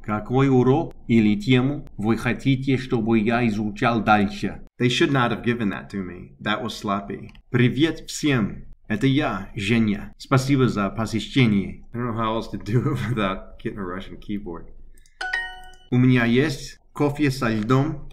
Какой урок или тему вы хотите, чтобы я изучал дальше? They should not have given that to me. That was sloppy. Привет всем. Это я, Женя. Спасибо за посещение. I don't know how else to do it without getting a Russian keyboard. У меня есть кофе со льдом.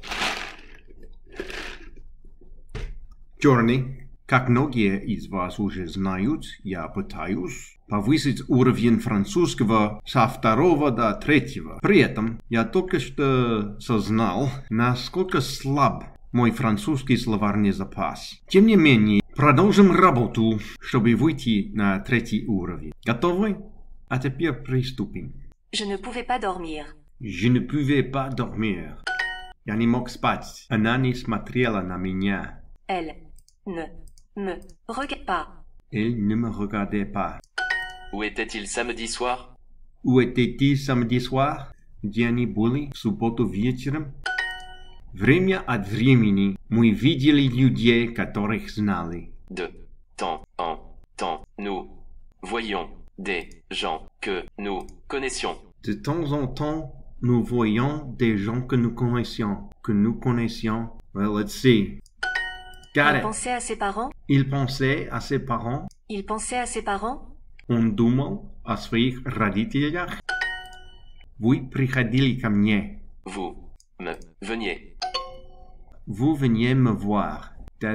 Черный. Как многие из вас уже знают, я пытаюсь повысить уровень французского со 2 до 3. При этом я только что осознал, насколько слаб мой французский словарный запас. Тем не менее, продолжим работу, чтобы выйти на 3 уровень. Готовы? А теперь приступим. Je ne pouvais pas dormir. Je ne pouvais pas dormir. Я не мог спать. Она не смотрела на меня. Elle ne me regarde pas. Elle ne me regardait pas. Où était-il samedi soir? Où était-il samedi soir? Где они были в субботу вечером? Время от времени мы видели людей, которых знали. De temps en temps, nous voyions des gens que nous connaissions. De temps en temps, nous voyons des gens que nous connaissions. Well, let's see. Got Il it. pensait à ses parents. Il pensait à ses parents. Il pensait à ses parents. Он думал о своих родителях. Вы приходили ко мне. Vous me veniez. Vous veniez me voir. That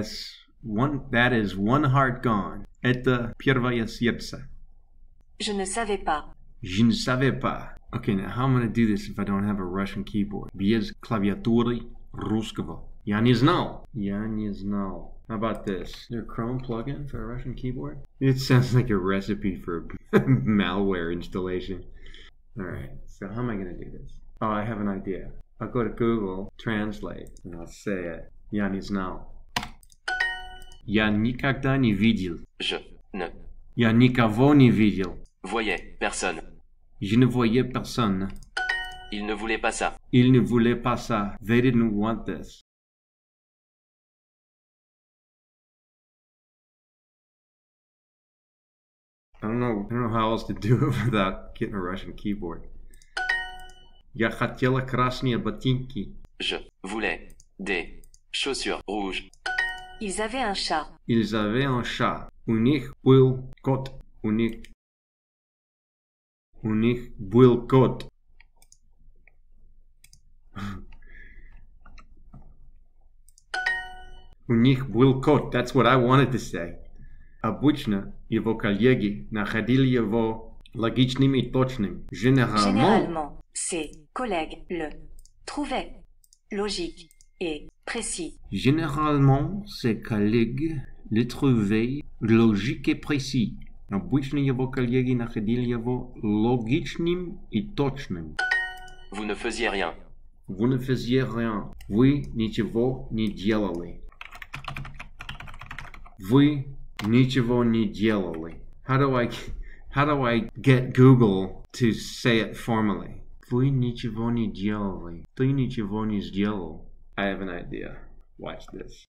is one heart gone. Это первое сердце. Je ne savais pas. Je ne savais pas. Okay, now how am I going to do this if I don't have a Russian keyboard? Без клавиатуры русского. Я не знал. How about this? Is there a Chrome plugin for a Russian keyboard? It sounds like a recipe for malware installation. Alright, so how am I going to do this? Oh, I have an idea. I'll go to Google, translate, and I'll say it. Я не знал. Я никогда не видел. Je ne Я никого не видел. voyais personne. Je ne voyais personne. Il ne voulait pas ça. Ils ne voulaient pas ça. They didn't want this. I don't know how else to do it without getting a Russian keyboard. Я хотела красные ботинки. Je voulais des chaussures rouges. Ils avaient un chat. Ils avaient un chat. У них был кот. У них был кот. У них был кот. That's what I wanted to say. Обычно его коллеги находили его логичным и точным. Généralement, ses collègues le trouvaient logique et précis. Généralement, ses collègues le trouvaient logique et précis. Обычно его коллеги находили его логичным и точным. Vous ne faisiez rien. Vous ne faisiez rien. Вы ничего не делали. Вы ничего не делали. How do I get Google to say it formally? Вы ничего не делали. Ты ничего не сделал. I have an idea. Watch this.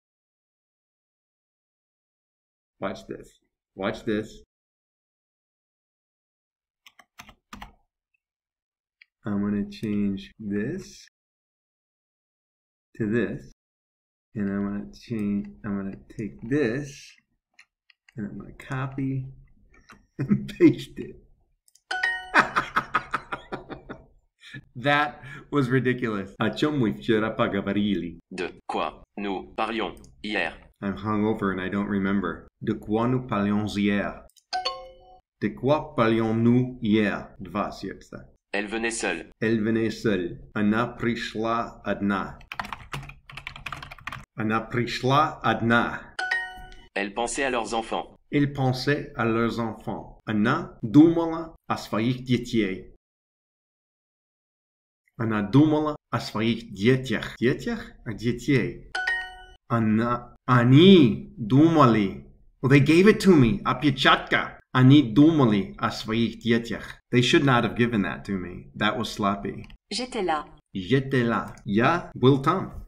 Watch this. Watch this. I'm going to change this to this. And I'm going to take this. And I'm going to copy and paste it. That was ridiculous. О чем мы вчера поговорили? De quoi nous parlions hier? I'm hungover and I don't remember. De quoi nous parlions hier? De quoi parlions-nous hier? Два сердца. Elle venait seule. Elle venait seule. Она пришла одна. Она пришла одна. Elle pensait à leurs enfants. Ils pensaient à leurs enfants. Она думала о своих детей. Она думала о своих детях. Детях? А детей. Они думали. Well, they gave it to me. Опечатка. Они думали о своих детях. They should not have given that to me. That was sloppy. J'étais là. J'étais là. Я был там.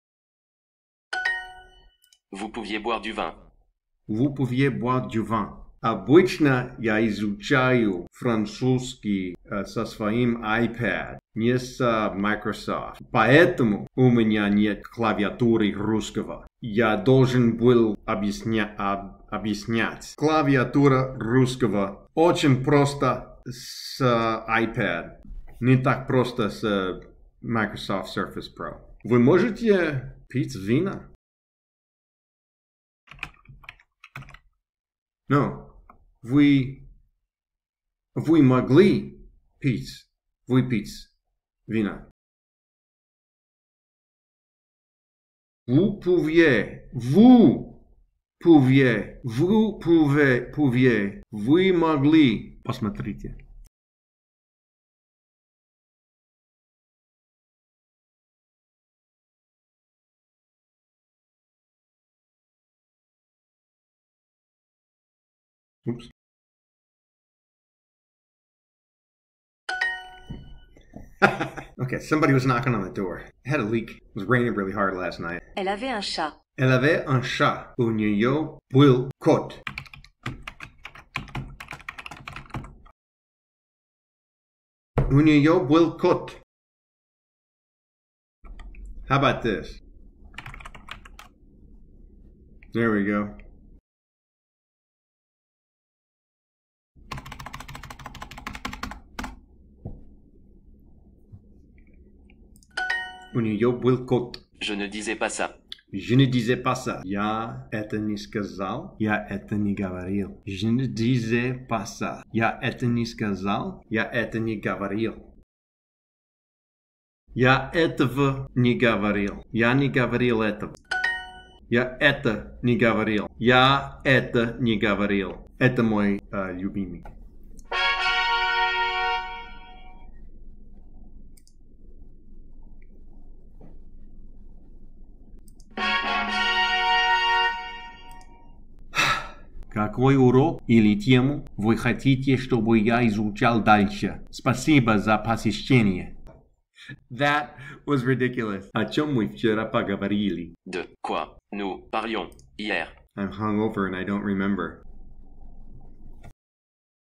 Vous pouviez boire du vin. Vous pouviez boire du vin. Обычно я изучаю французский со своим iPad, не с Microsoft. Поэтому у меня нет клавиатуры русского. Я должен был объяснять. Клавиатура русского очень просто с iPad. Не так просто с Microsoft Surface Pro. Вы можете пить вина? No. Вы могли выпить вина. Vous pouviez. Вы могли. Посмотрите. Oops. Okay, somebody was knocking on the door. It had a leak. It was raining really hard last night. Elle avait un chat. Elle avait un chat. У нее был кот. У нее был кот. How about this? There we go. У нее был кот. Je ne disais pas ça. Je ne disais pas ça. Я это не сказал. Я это не говорил. Je ne disais pas ça. Я это не сказал. Я это не говорил. Я этого не говорил. Я не говорил этого. Я это не говорил. Я это не говорил. Это мой любимый. Какой урок или тему вы хотите, чтобы я изучал дальше? Спасибо за посещение. That was ridiculous. О чем мы вчера поговорили? De quoi nous parlions hier? I'm hungover and I don't remember.